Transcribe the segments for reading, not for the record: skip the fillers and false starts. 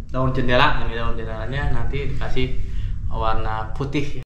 daun jendela. Ini daun jendelanya nanti dikasih warna putih.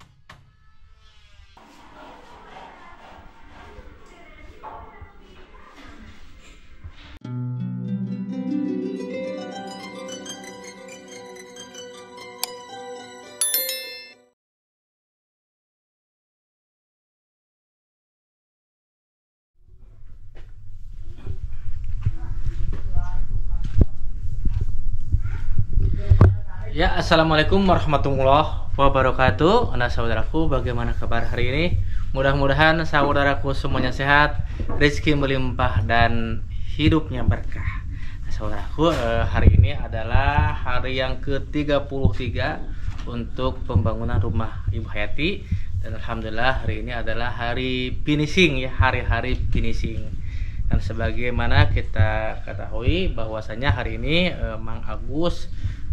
Ya, assalamualaikum warahmatullahi wabarakatuh. Anak saudaraku, bagaimana kabar hari ini? Mudah-mudahan saudaraku semuanya sehat, rezeki melimpah dan hidupnya berkah. Nah, saudaraku, hari ini adalah hari yang ke-33 untuk pembangunan rumah Ibu Hayati. Dan alhamdulillah hari ini adalah hari finishing ya, hari-hari finishing. Dan sebagaimana kita ketahui bahwasanya hari ini Mang Agus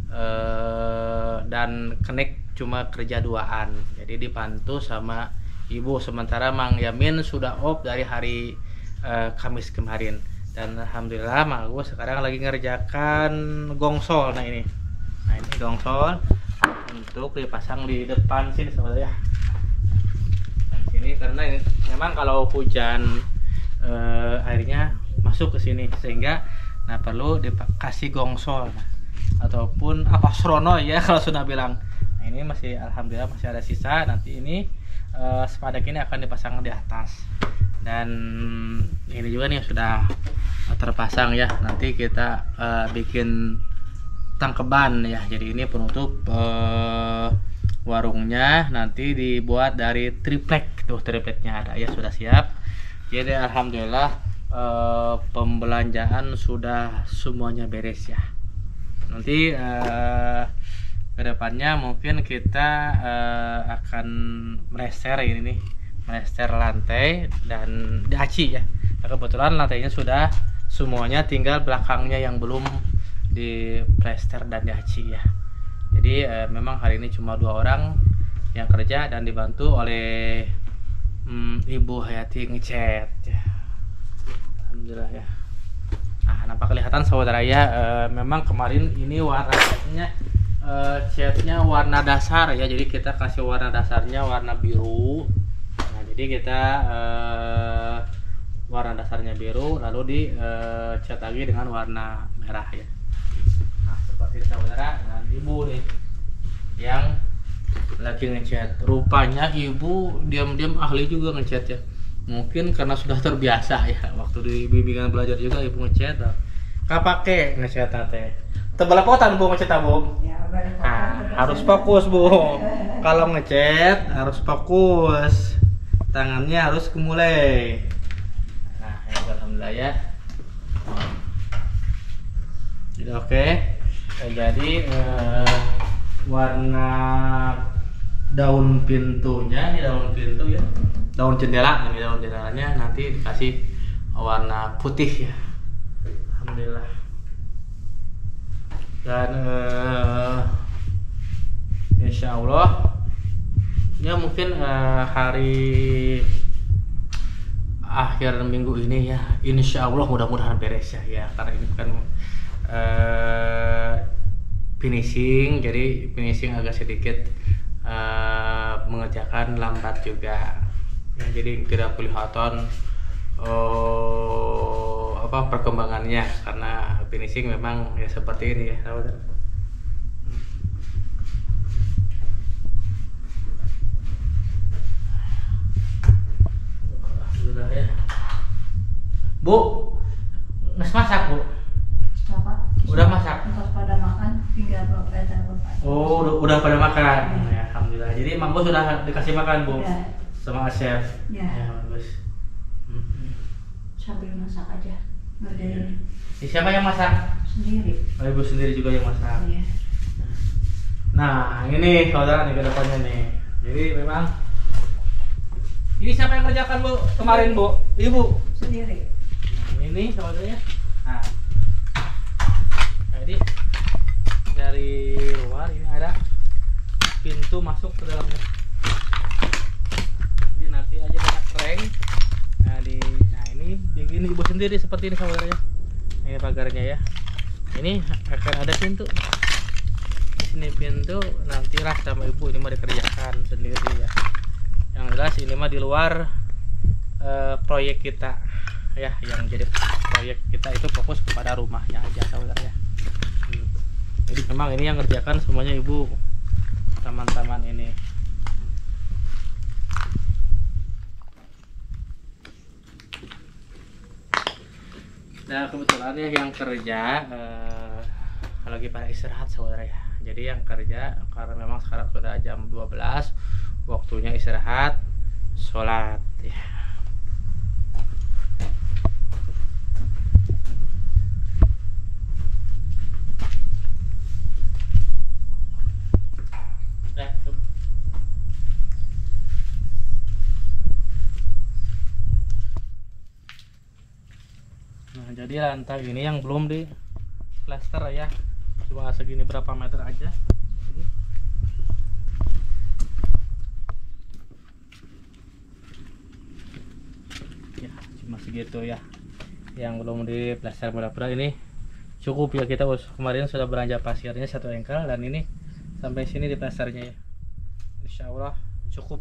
dan Kenek cuma kerja duaan, jadi dibantu sama ibu, sementara Mang Yamin sudah off dari hari Kamis kemarin. Dan alhamdulillah Mang Agus sekarang lagi ngerjakan gongsol. Nah ini gongsol untuk dipasang di depan sini saudara ya, sini, karena ini, memang kalau hujan airnya masuk ke sini sehingga perlu dikasih gongsol ataupun apa srono ya kalau sudah bilang. Nah ini masih alhamdulillah masih ada sisa, nanti ini sepadak ini akan dipasang di atas, dan ini juga nih sudah terpasang ya. Nanti kita bikin tangkeban ya, jadi ini penutup warungnya nanti dibuat dari triplek. Tuh tripleknya ada ya, sudah siap. Jadi alhamdulillah pembelanjaan sudah semuanya beres ya. Nanti kedepannya mungkin kita akan melester ini nih, melester lantai dan diaci ya. Nah, kebetulan lantainya sudah semuanya, tinggal belakangnya yang belum di plester dan diaci ya. Jadi memang hari ini cuma 2 orang yang kerja dan dibantu oleh Ibu Hayati ngecat ya. Alhamdulillah ya. Nah, nampak kelihatan saudara ya, memang kemarin ini warna catnya warna dasar ya, jadi kita kasih warna dasarnya warna biru. Nah, jadi kita warna dasarnya biru lalu di cat lagi dengan warna merah ya. Nah, seperti itu saudara, dengan ibu nih yang lagi ngecat. Rupanya ibu diam-diam ahli juga ngecat ya, mungkin karena sudah terbiasa ya, waktu di bimbingan belajar juga ibu ngecat. Kapake ngecat teh tebalapotan bu ngecat bu ya, harus fokus bu. Kalau ngecat harus fokus, tangannya harus kemulai. Nah ya, alhamdulillah ya. Jadi oke. Jadi warna daun pintunya, ini daun pintu ya, daun jendela. Ini daun jendelanya nanti dikasih warna putih ya, alhamdulillah. Dan insya Allah ya mungkin hari akhir minggu ini ya, insya Allah mudah-mudahan beres ya, karena ini kan finishing, jadi finishing agak sedikit mengerjakan lambat juga ya, jadi tidak kelihatan perkembangannya, karena finishing memang ya seperti ini ya saudara. Alhamdulillah ya. Bu, masak bu? Udah masak? Pada makan, tinggal bapak. Oh, udah pada makan ya, alhamdulillah. Jadi Mang Bos sudah dikasih makan bu ya, sama chef ya, bagus. Sambil masak aja ngerjain. Siapa yang masak? Sendiri. Oh, ibu sendiri juga yang masak. Iya. Nah ini saudara nih ke depannya nih, jadi memang ini siapa yang kerjakan bu kemarin bu? Ibu Sendiri. Nah, ini saudaranya. Nah, jadi dari luar ini ada pintu masuk ke dalamnya. Jadi nanti aja ada kering. Nah ini bikin ibu sendiri seperti ini saudaranya. Ini pagarnya ya. ini akan ada pintu. Ini pintu nantilah sama ibu ini mau dikerjakan sendiri ya. Yang jelas ini mah di luar proyek kita ya. Yang jadi proyek kita itu fokus kepada rumahnya aja saudara ya. Jadi memang ini yang ngerjakan semuanya ibu, taman-taman ini. Nah kebetulan ya yang kerja lagi pada istirahat saudara ya. Jadi yang kerja karena memang sekarang sudah jam 12, waktunya istirahat, sholat ya. Nah jadi lantai ini yang belum di plaster ya, cuma segini berapa meter aja. Ya cuma segitu ya, yang belum di plaster. Mudah-mudahan ini cukup ya, kita kemarin sudah belanja pasirnya 1 engkel dan ini sampai sini di plasternya ya, Insya Allah cukup.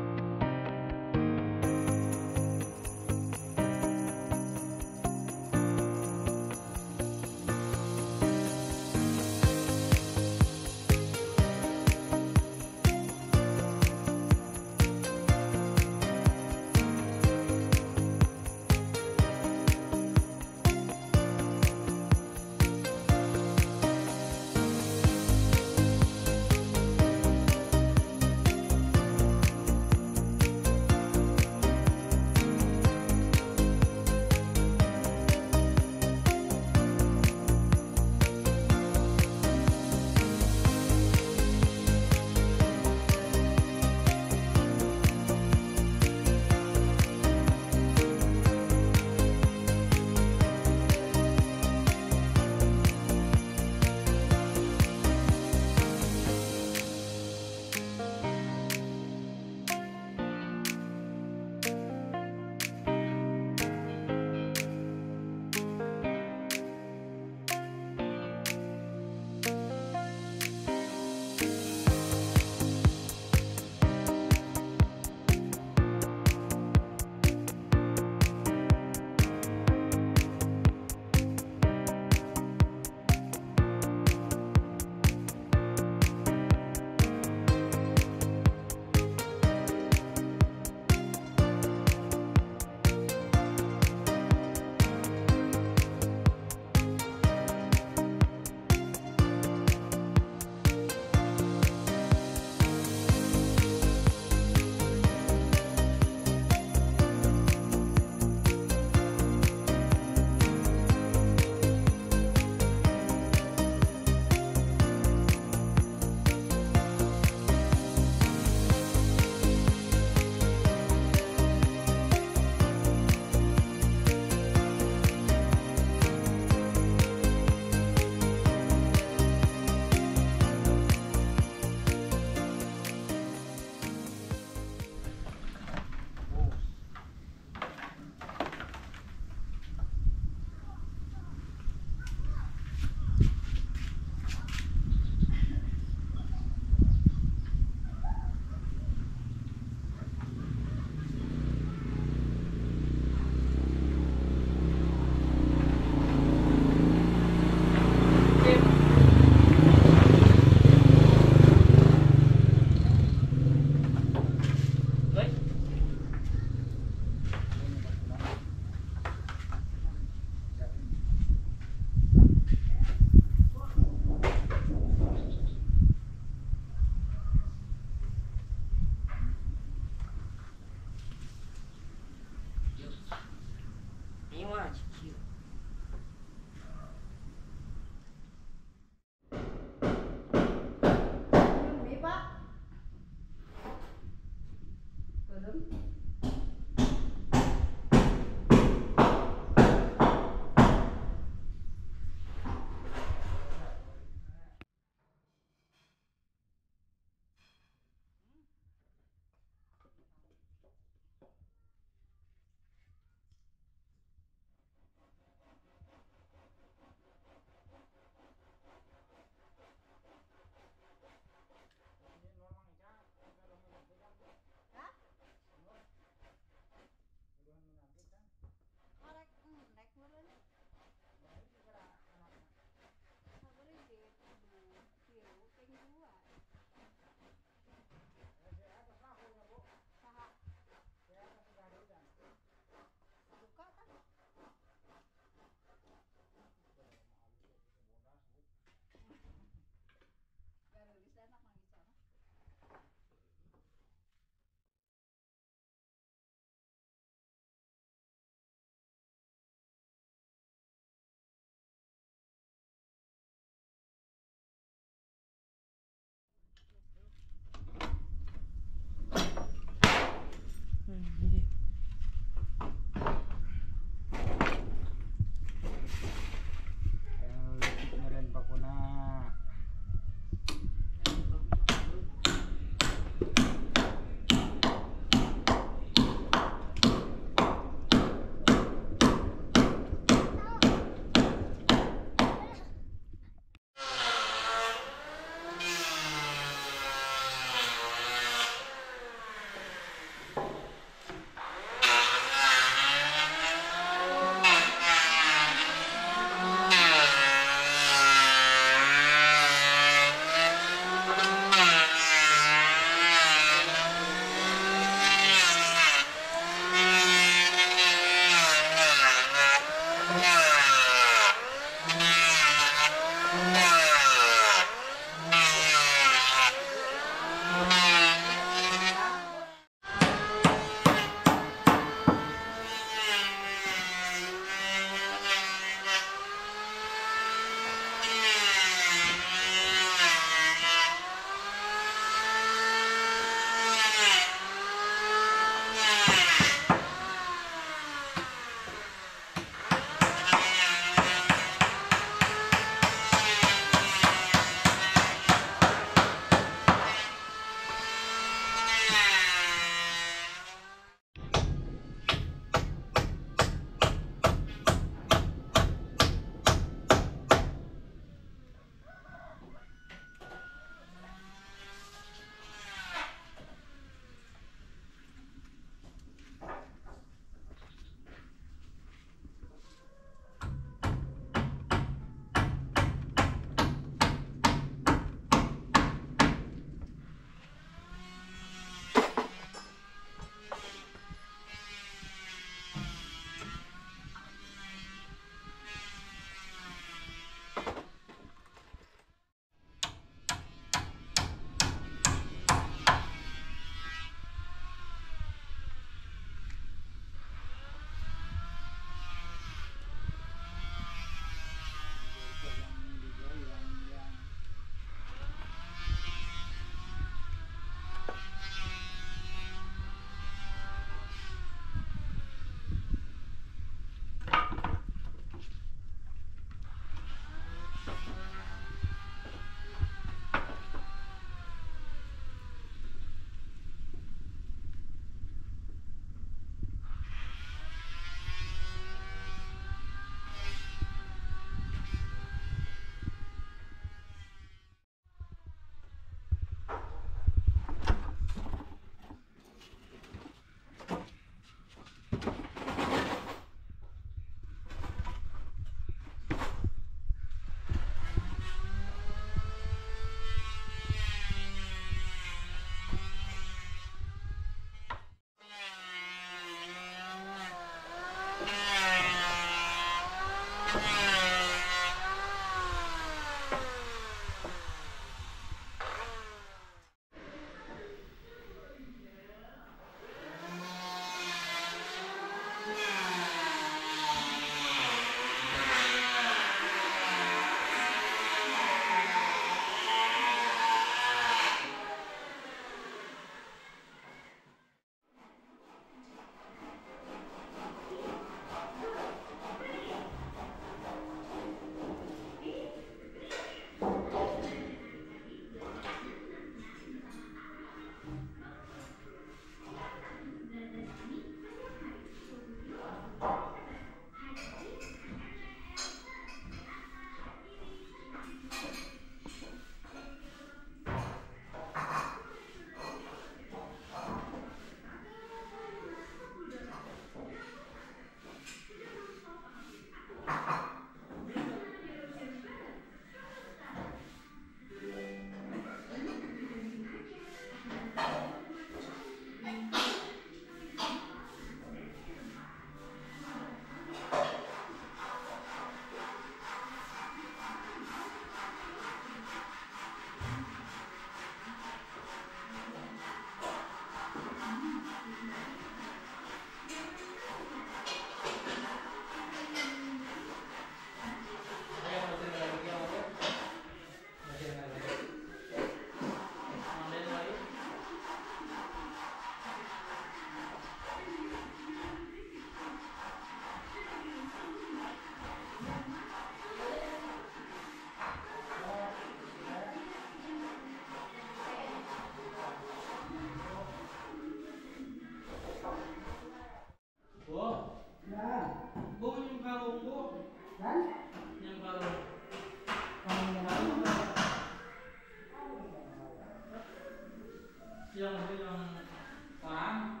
yang orang.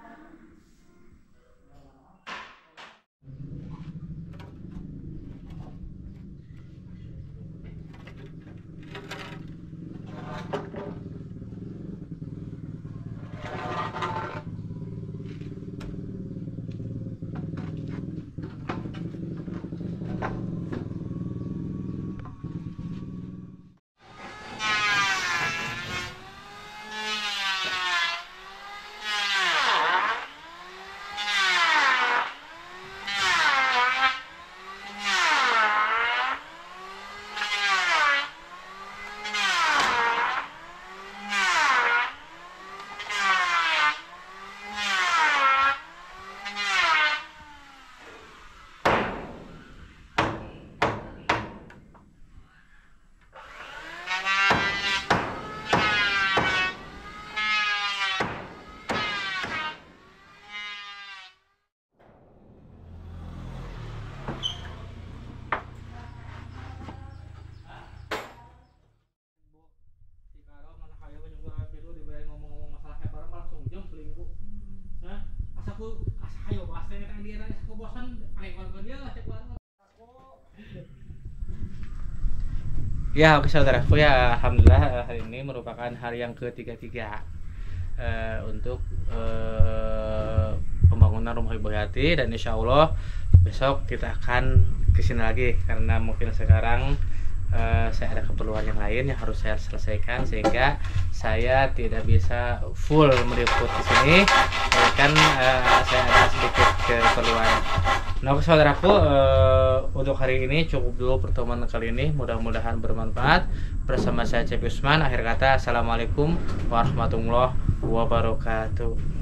Ya, oke saudaraku ya, alhamdulillah hari ini merupakan hari yang ketiga untuk pembangunan rumah Ibu Yati, dan insya Allah besok kita akan kesini lagi karena mungkin sekarang saya ada keperluan yang lain yang harus saya selesaikan sehingga saya tidak bisa full meliput di sini, kan saya ada sedikit keperluan. Nah saudaraku, untuk hari ini cukup dulu pertemuan kali ini, mudah-mudahan bermanfaat. Bersama saya Cepi Usman, akhir kata assalamualaikum warahmatullahi wabarakatuh.